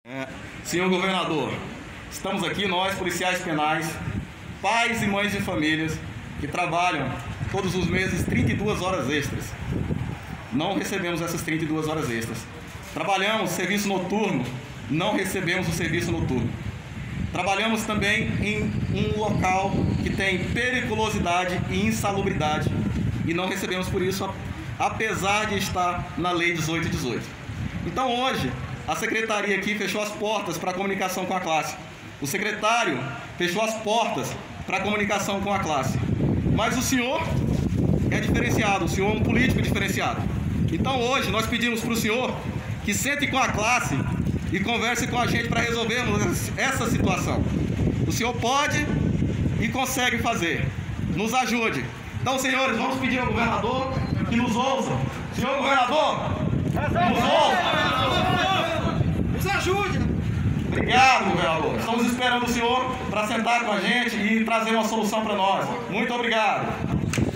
Senhor governador, estamos aqui nós, policiais penais, pais e mães de famílias que trabalham todos os meses 32 horas extras. Não recebemos essas 32 horas extras. Trabalhamos serviço noturno, não recebemos o serviço noturno. Trabalhamos também em um local que tem periculosidade e insalubridade e não recebemos por isso, apesar de estar na Lei 1818. Então hoje, a secretaria aqui fechou as portas para a comunicação com a classe. O secretário fechou as portas para a comunicação com a classe. Mas o senhor é diferenciado, o senhor é um político diferenciado. Então hoje nós pedimos para o senhor que sente com a classe e converse com a gente para resolvermos essa situação. O senhor pode e consegue fazer. Nos ajude. Então, senhores, vamos pedir ao governador que nos ouça. Senhor governador, nos ouça. Nos ajude. Obrigado, governador. Estamos esperando o senhor para sentar com a gente e trazer uma solução para nós. Muito obrigado.